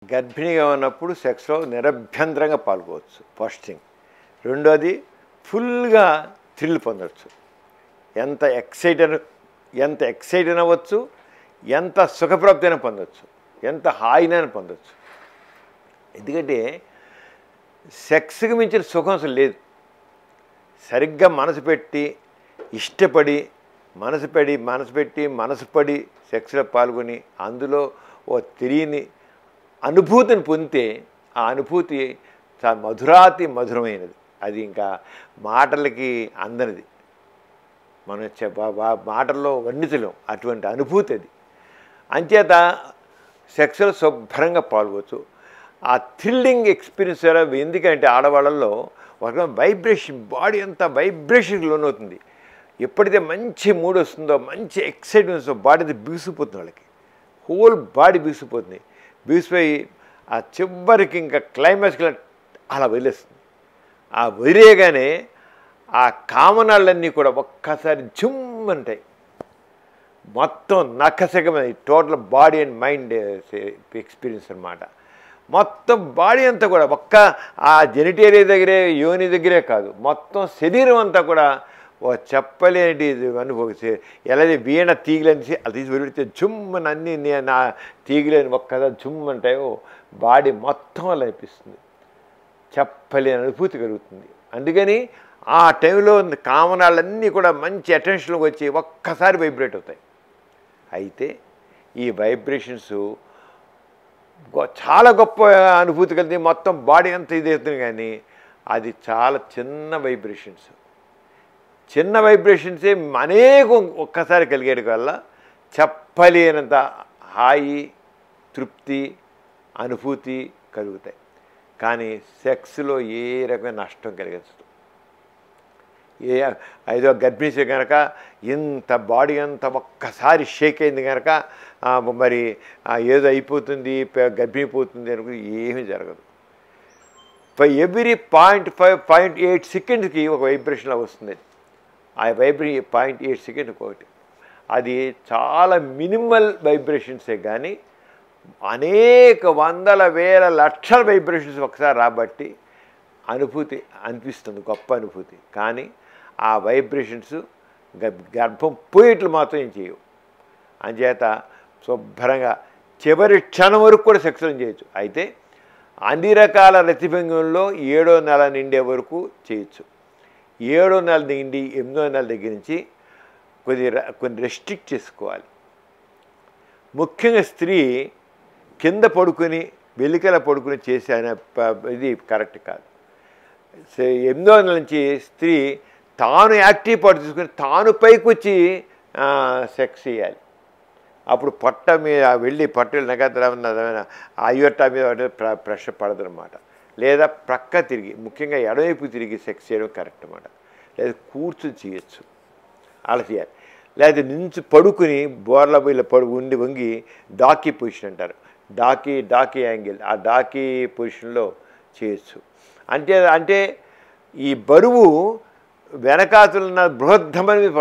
గర్భిణిగా ఉన్నప్పుడు సెక్స్లో నిరభ్యంతరంగా పాల్గొవచ్చు first thing. రెండోది ఫుల్గా థ్రిల్ పొందవచ్చు. ఎంత ఎక్సైట్ అవ్వచ్చు, ఎంత సుఖప్రాప్తి అయినా పొందవచ్చు, ఎంత హాయినైనా పొందవచ్చు. ఎందుకంటే సెక్స్కి మించిన సుఖం అసలు లేదు. సరిగ్గా మనసు పెట్టి ఇష్టపడి మనసు పడి సెక్స్లో పాల్గొని అందులో ఓ తెలియని అనుభూతిని పొందితే ఆ అనుభూతి చాలా మధురమైనది. అది ఇంకా మాటలకి అందనిది, మనం మాటల్లో వర్ణించలేం అటువంటి అనుభూతి అది. అంచేత సెక్స్లో శుభ్రంగా పాల్గొచ్చు. ఆ థ్రిల్లింగ్ ఎక్స్పీరియన్స్ ఎందుకంటే ఆడవాళ్ళల్లో ఒక వైబ్రేషన్, బాడీ అంతా వైబ్రేషన్కి లోనవుతుంది. ఎప్పుడైతే మంచి మూడ్ వస్తుందో, మంచి ఎక్సైట్మెంట్ వస్తుందో బాడీ బిగుసిపోతుంది, వాళ్ళకి హోల్ బాడీ బిగుసిపోయి ఆ చివరికి ఇంకా క్లైమాక్స్కి అలా వదిలేస్తుంది. ఆ వదిలేయగానే ఆ కామనాలన్నీ కూడా ఒక్కసారి జుమ్ అంటాయి. మొత్తం నక్కసగమైన total body and mind experience అనమాట. మొత్తం బాడీ అంతా కూడా ఒక్క ఆ జెనిటేరియా దగ్గరే, యోని దగ్గరే కాదు, మొత్తం శరీరం అంతా కూడా ఓ చెప్పలేని అనుభూతి. ఎలాగే వీణ తీగలని అది వెళితే జుమ్మని అన్నీ నా తీగలేని ఒక్కసారి జుమ్ అంటాయో బాడీ మొత్తం అలా అనిపిస్తుంది, చెప్పలేని అనుభూతి కలుగుతుంది. అందుకని ఆ టైంలో కామనాలన్నీ కూడా మంచి అటెన్షన్లోకి వచ్చి ఒక్కసారి వైబ్రేట్ అవుతాయి. అయితే ఈ వైబ్రేషన్స్ చాలా గొప్ప అనుభూతి కలిగి మొత్తం బాడీ అంతా ఇది అవుతుంది. కానీ అది చాలా చిన్న వైబ్రేషన్సే అనేకం ఒక్కసారి కలిగేటి వల్ల చెప్పలేనంత హాయి, తృప్తి, అనుభూతి కలుగుతాయి. కానీ సెక్స్లో ఏ రకమైన నష్టం కలిగచ్చు. ఐదో గర్భిణీ కనుక ఇంత బాడీ అంతా ఒక్కసారి షేక్ అయింది కనుక మరి ఏదో అయిపోతుంది, గర్భిణీ పోతుంది అనుకుని ఏమీ జరగదు. ఎవ్రీ 0.8 సెకండ్స్కి ఒక వైబ్రేషన్లా వస్తుంది. ఆ వైబ్రేషన్ 0.8 సెకండ్ ఒకటి. అది చాలా మినిమల్ వైబ్రేషన్సే కానీ అనేక వందల వేల లక్షల వైబ్రేషన్స్ ఒకసారి రాబట్టి అనుభూతి అనిపిస్తుంది, గొప్ప అనుభూతి. కానీ ఆ వైబ్రేషన్స్ గర్భం పోయేట్లు మాత్రం ఏం చేయవు. అంచేత శుభ్రంగా చివరి క్షణం వరకు కూడా సెక్స్లో చేయొచ్చు. అయితే అన్ని రకాల రతిభంగంలో 7వ నెల నిండే వరకు చేయొచ్చు. 7వ నెల నిండి 8వ నెల దగ్గర నుంచి కొన్ని రెస్ట్రిక్ట్ చేసుకోవాలి. ముఖ్యంగా స్త్రీ కింద పడుకొని వెలికల పడుకుని చేసే ఇది కరెక్ట్ కాదు. 8వ నెల నుంచి స్త్రీ తాను యాక్టివ్ పాటు తీసుకుని తాను పైకి వచ్చి సెక్స్ చేయాలి. అప్పుడు పొట్ట మీద వెళ్ళి పట్టులు నగదమైన అయ్యొట్ట మీద ప్రెషర్ పడదనమాట. లేదా ప్రక్క తిరిగి, ముఖ్యంగా ఎడవైపు తిరిగి సెక్స్ చేయడం కరెక్ట్ అన్నమాట. లేదా కూర్చుని చేయొచ్చు, అలా చేయాలి. లేదా నుంచి పడుకుని బోర్ల ఇలా ఉండి వంగి డాకీ పొజిషన్ అంటారు, డాకీ యాంగిల్, ఆ డాకీ పొజిషన్లో చేయొచ్చు. అంటే ఈ బరువు వెనకాతులున్న బృహద్దమని మీద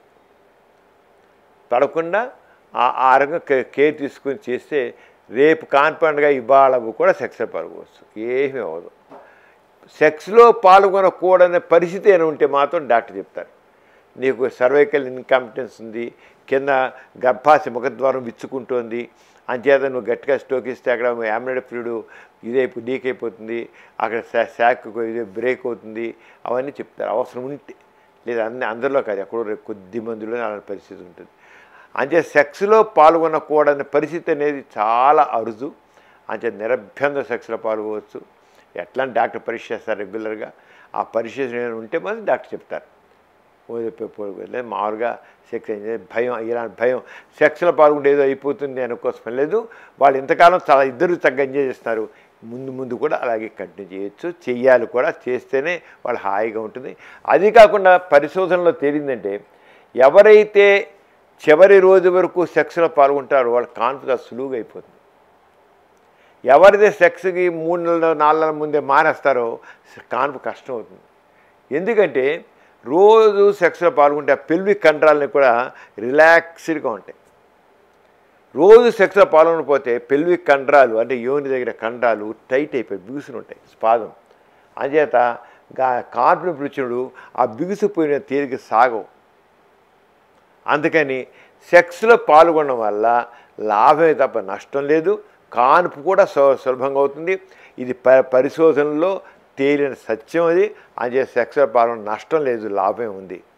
పడకుండా ఆ రకంగా కేర్ తీసుకుని చేస్తే రేపు కాన్ఫిడెంట్గా ఇవాళ కూడా సెక్స్లో పాల్గొవచ్చు, ఏమీ అవ్వదు. సెక్స్లో పాల్గొనకూడనే పరిస్థితి ఏమైనా ఉంటే మాత్రం డాక్టర్ చెప్తారు, నీకు సర్వైకల్ ఇన్కాంపిటెన్స్ ఉంది, కింద గర్భాశయ ముఖద్వారం విచ్చుకుంటోంది, అంచేత నువ్వు గట్టిగా స్ట్రోక్ ఇస్తే అక్కడ యామ్నైడ్ ఫ్లూయిడ్ లీక్ అయిపోతుంది, అక్కడ శాక్ ఇది బ్రేక్ అవుతుంది, అవన్నీ చెప్తారు అవసరం ఉంటే. లేదా అందరిలో కాదు, ఎక్కడో కొద్ది మందిలో అలాంటి పరిస్థితి ఉంటుంది. అంటే సెక్స్లో పాల్గొనకూడని పరిస్థితి అనేది చాలా అరుదు. అంటే నిరభ్యంతర సెక్స్లో పాల్గొవచ్చు. ఎట్లా డాక్టర్ పరీక్ష చేస్తారు రెగ్యులర్గా, ఆ పరీక్ష ఉంటే మాత్రం డాక్టర్ చెప్తారు. లేదు మామూలుగా సెక్స్ భయం, ఇలాంటి భయం సెక్స్లో పాల్గొంటే ఏదో అయిపోతుంది అనుకోసం లేదు. వాళ్ళు ఇంతకాలం చాలా ఇద్దరు చక్కగా ఎంజాయ్ చేస్తున్నారు, ముందు కూడా అలాగే కంటిన్యూ చేయొచ్చు, చెయ్యాలి కూడా, చేస్తేనే వాళ్ళు హాయిగా ఉంటుంది. అది కాకుండా పరిశోధనలో తేలిందంటే ఎవరైతే చివరి రోజు వరకు సెక్స్లో పాల్గొంటారో వాళ్ళ కాన్ఫిడెన్స్ సులువుగా అయిపోతుంది. ఎవరైతే సెక్స్కి 3 నెలలు 4 నెలల ముందే మానేస్తారో కష్టం అవుతుంది. ఎందుకంటే రోజు సెక్స్లో పాల్గొంటే ఆ పెల్విక్ కండరాలని కూడా రిలాక్స్డ్గా ఉంటాయి. రోజు సెక్స్లో పాల్గొనకపోతే పెల్విక్ కండరాలు అంటే యోని దగ్గర కండరాలు టైట్ అయిపోయి బిగుసులు ఉంటాయి, స్పాదం. అంచేత కాన్పుని పిలిచినప్పుడు ఆ బిగుసిపోయిన తేలిక సాగవు. అందుకని సెక్స్లో పాల్గొనడం వల్ల లాభమే తప్ప నష్టం లేదు. కాన్పు కూడా సులభంగా అవుతుంది. ఇది పరిశోధనలో తేలిన సత్యం అది. అంచేత సెక్స్లో పాల్గొనడం నష్టం లేదు, లాభమే ఉంది.